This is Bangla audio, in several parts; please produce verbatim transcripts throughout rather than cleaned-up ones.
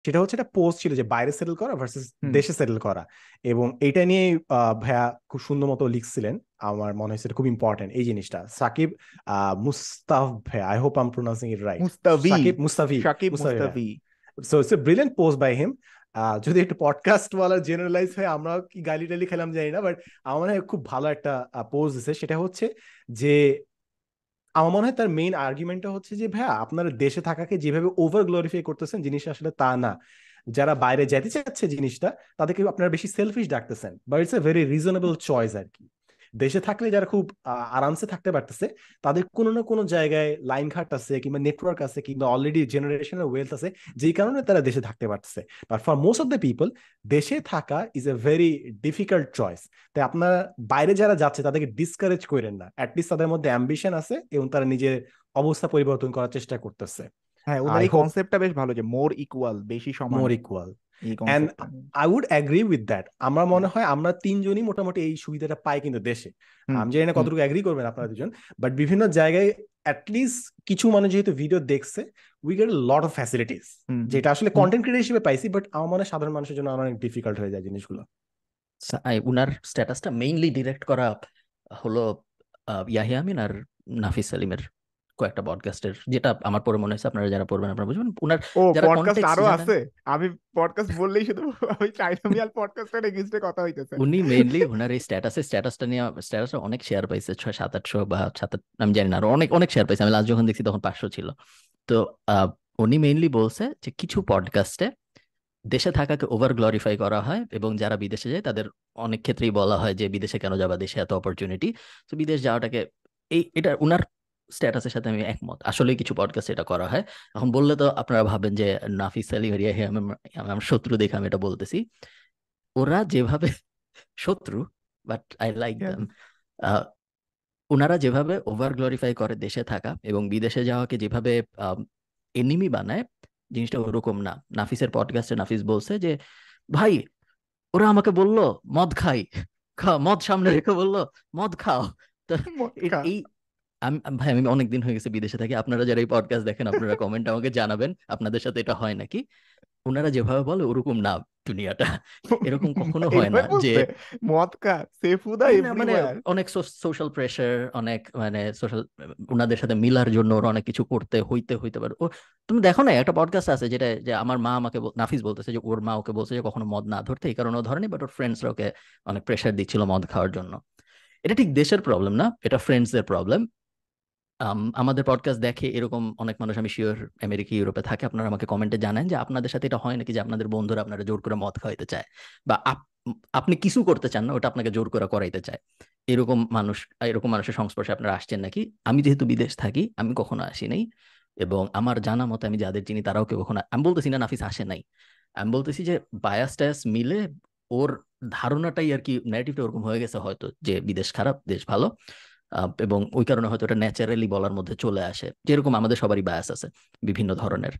সেটা হচ্ছে একটা পোস্ট ছিল যে বাইরে সেটেল করা ভার্সেস হুম দেশে সেটেল করা, এবং এটা নিয়ে আহ, ভাইয়া খুব সুন্দর মতো লিখছিলেন। আমার মনে হয়েছে এটা খুব ইম্পর্টেন্ট এই জিনিসটা। সাকিব আহ মুস্তাফ ভাইয়া, I hope I am pronouncing it right. Mustafi Sakib Mustafi, Sakib Mustafi ভাইয়া। Mustafi so it's a brilliant post by him. যদি একটু পডকাস্ট ওয়ালা জেনারেলাইজ হয়, আমরাও কি গালি টালি খেলাম জানি না, বাট আমার মনে হয় খুব ভালো একটা পোস্ট দিছে। সেটা হচ্ছে যে আমার মনে হয় তার মেইন আর্গুমেন্টটা হচ্ছে যে ভাইয়া আপনারা দেশে থাকাকে যেভাবে ওভার গ্লোরিফাই করতেছেন, জিনিসটা আসলে তা না। যারা বাইরে যেতে চাচ্ছে জিনিসটা, তাদেরকে আপনারা বেশি সেলফিশ ডাকতেছেন, but it's a very reasonable choice আর কি। দেশে থাকলে যারা খুব আহ, আরামসে থাকতে পারতেছে, তাদের কোনো না কোনো জায়গায় লাইন ঘাট আছে, কিংবা নেটওয়ার্ক আছে, কিংবা অলরেডি জেনারেশনাল ওয়েলথ আছে, যেই কারণে তারা দেশে থাকতে পারতেছে। But for most of the people, দেশে থাকা is a very difficult choice. তাই আপনারা বাইরে যারা যাচ্ছে তাদেরকে ডিসকারেজ করেন না, অ্যাটলিস্ট তাদের মধ্যে অ্যাম্বিশন আছে এবং তারা নিজের অবস্থা পরিবর্তন করার চেষ্টা করতেছে। হ্যাঁ, ওদের আই এই হোপ কনসেপ্টটা বেশ ভালো যে মোর ইকুয়াল, বেশি সমান, মোর ইকুয়াল। এই অ্যান্ড কনসেপ্টটা। I would agree with that. আমার মনে হয় আমরা তিনজনই মোটামুটি এই সুবিধাটা পাই কিন্তু দেশে। হুম আমি জানি না হুম কতটুকু অ্যাগ্রি করবেন আপনারা দুজন, বাট বিভিন্ন জায়গায় অ্যাটলিস্ট কিছু মানুষ যেহেতু ভিডিও দেখছে, we get lot of facilities, hmm hmm যেটা আসলে কন্টেন্ট ক্রিয়েটর হিসেবে পাইছি, বাট আমার মনে হয় সাধারণ মানুষের জন্য অনেক ডিফিকাল্ট হয়ে যায় জিনিসগুলো। সা- আই- উনার স্ট্যাটাসটা মেইনলি ডিরেক্ট করা হলো আহ, ইয়াহিয়া আমিন আর নাফিস সেলিমের কয়েকটা পডকাস্টের, যেটা আমার পরে মনে হয়েছে, আপনারা যারা পড়বেন আপনারা বুঝবেন, উনার ও যারা পডকাস্ট কনটেক্সট আরো জানেন। আছে? আমি পডকাস্ট বললেই শুধু ওই ট্রাইনোমিয়াল পডকাস্টের এগেইনস্টে কথা হইতেছে। উনি মেইনলি ওনার এই স্ট্যাটাসে স্ট্যাটাসটা নিয়ে স্ট্যাটাসটা অনেক শেয়ার পাইছে, ছয় সাত আটশো বা সাত আট, আমি জানি না, আরো অনেক অনেক শেয়ার পাইছে। আমি লাস্ট যখন দেখছি তখন পাঁচশো ছিল। তো আহ, উনি মেইনলি বলছে যে কিছু পডকাস্টে দেশে থাকাকে ওভার গ্লোরিফাই করা হয়, এবং যারা বিদেশে যায় তাদের অনেক ক্ষেত্রেই বলা হয় যে বিদেশে কেন যাবা, দেশে এত অপরচুনিটি। তো বিদেশ যাওয়াটাকে, এই এটা উনার স্ট্যাটাসের সাথে আমি একমত। আসলে কিছু পডকাস্ট এটা করা হয়। এখন বললে তো আপনারা ভাবেন যে নাফিস আলী হরিয়া হে আমি আমার শত্রু দেখে আমি এটা বলতেছি। ওরা যেভাবে শত্রু, but I like Yes. Them. ওনারা যেভাবে ওভার গ্লোরিফাই করে দেশে থাকা এবং বিদেশে যাওয়াকে যেভাবে এনিমি বানায়, জিনিসটা ওরকম না। নাফিসের পডকাস্টে নাফিস বলছে যে ভাই, ওরা আমাকে বললো মদ খাই, খা মদ সামনে রেখে বললো মদ খাও। তো এ- মটকা। এই আমি আমি- ভাই আমি অনেকদিন হয়ে গেছে বিদেশে থাকি, আপনারা যারা এই পডকাস্ট দেখেন আপনারা কমেন্ট আমাকে জানাবেন আপনাদের সাথে এটা হয় নাকি। ওনারা যেভাবে বলে ওরকম না দুনিয়াটা, এরকম কখনো হয় না এইভাবে যে, বলছে? মটকা সেফুদা হ্যাঁ, না মানে এভরিওয়্যার। অনেক সোশ্যাল প্রেশার, অনেক মানে সোশ্যাল, ওনাদের সাথে মিলার জন্য ওরা অনেক কিছু করতে হইতে হইতে পারে। ও তুমি দেখো না, একটা পডকাস্ট আছে যেটা, যে আমার মা আমাকে বল- নাফিস বলতেছে যে ওর মা ওকে বলছে যে কখনো মদ না ধরতে, এই কারণে ও ধরেনি, বাট ওর ফ্রেন্ডসরা ওকে অনেক প্রেশার দিচ্ছিল মদ খাওয়ার জন্য। এটা ঠিক দেশের প্রবলেম না, এটা ফ্রেন্ডসদের প্রবলেম। আমাদের পডকাস্ট দেখে এরকম অনেক মানুষ, আমি শিওর আমেরিকা ইউরোপে থাকে, আপনারা আমাকে কমেন্টে জানেন যে আপনাদের সাথে এটা হয় নাকি, যে আপনাদের বন্ধুরা আপনারা জোর করে মদ খাওয়াইতে চায়, বা আপ- আপনি কিছু করতে চান না, ওটা আপনাকে জোর করে করাইতে চায়। এরকম মানুষ, এরকম মানুষের সংস্পর্শে আপনারা আসছেন নাকি? আমি যেহেতু বিদেশ থাকি, আমি কখনো আসি নাই, এবং আমার জানা মতে আমি যাদের চিনি তারাও কেউ কখনো, আমি বলতেছি না নাফিস আসে নাই, আমি বলতেছি যে বায়াস টায়াস মিলে ওর ধারণাটাই আর কি, ন্যারেটিভটা ওরকম হয়ে গেছে হয়তো, যে বিদেশ খারাপ দেশ ভালো। আহ, এবং ওই কারণে হয়তো এটা ন্যাচারালি বলার মধ্যে চলে আসে, যেরকম আমাদের সবারই বায়াস আছে বিভিন্ন ধরনের।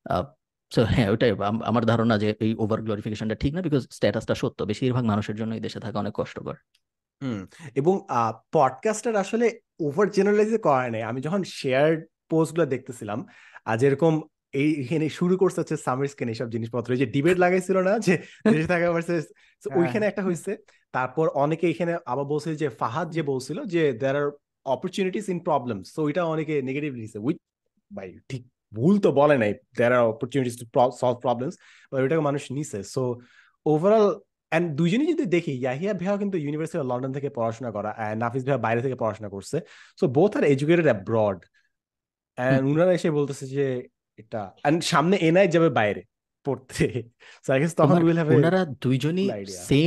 তো হ্যাঁ, ওইটাই আম- আমার ধারণা যে এই ওভার গ্লোরিফিকেশনটা ঠিক না, বিকজ স্ট্যাটাসটা সত্য, বেশিরভাগ মানুষের জন্য এই দেশে থাকা অনেক কষ্টকর। হুম। এবং পডকাস্টার আসলে ওভার জেনারেলাইজ করা নেই। আমি যখন শেয়ার পোস্ট গুলো দেখতেছিলাম, আর যেরকম এই এখানে শুরু করছে হচ্ছে সামির স্কিন এইসব জিনিসপত্র, এই যে ডিবেট লাগাইছিল না যে দেশে থাকা ভার্সেস, হ্যাঁ ওইখানে একটা হয়েছে। তারপর অনেকে এখানে আবার বলছে যে ফাহাদ যে বলছিল যে there are opportunities in problems, তো ওইটা অনেকে নেগেটিভ নিছে। উইথ ভাই ঠিক ভুল তো বলে নাই, there are opportunities to solve problems, but ওইটাকে মানুষ নিছে। সো ওভারঅল, এন্ড দুইজনই যদি দেখি, ইয়াহিয়া ভাইয়া কিন্তু ইউনিভার্সিটি অফ লন্ডন থেকে পড়াশোনা করা, and নাফিস ভাইয়া বাইরে থেকে পড়াশোনা করছে। So both are educated abroad, hmm. And উনারা এসে বলতেছে যে এটা, এন্ড সামনে এনআই যাবে বাইরে পড়তে, সো আই গেস তখন ওনার উইল হ্যাভ এ ওনারা দুইজনই ফুল আইডিয়া। সেম,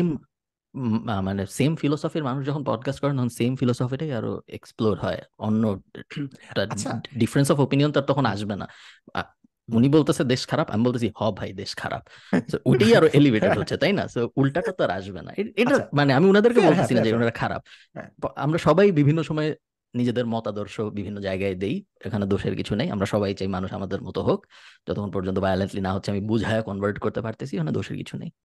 মানে সেম ফিলোসফির মানুষ যখন পডকাস্ট করেন তখন সেম ফিলোসফিটাই আরো এক্সপ্লোর হয়। অন্য আচ্ছা। ডিফারেন্স অফ ওপিনিয়ন তার তখন আসবে না। আ- হুম। উনি বলতেছে দেশ খারাপ, আমি বলতেছি হ ভাই দেশ খারাপ। So, ওটাই আরো এলিভেটেড হচ্ছে, তাই না? তো উল্টাটা তো আর আসবে না। এ- এটা আচ্ছা, মানে আমি উনাদেরকে ফেয়ার, হ্যাঁ, বলতেছি না ফেয়ার, যে ফেয়ার, ওনারা খারাপ। হ্যাঁ। প- আমরা সবাই বিভিন্ন সময় নিজেদের মতাদর্শ বিভিন্ন জায়গায় দেই, এখানে দোষের কিছু নেই। আমরা সবাই চাই মানুষ আমাদের মতো হোক, যতক্ষণ পর্যন্ত ভায়োলেন্টলি না হচ্ছে, আমি বুঝায় কনভার্ট করতে পারতেছি, ওখানে দোষের কিছু নেই।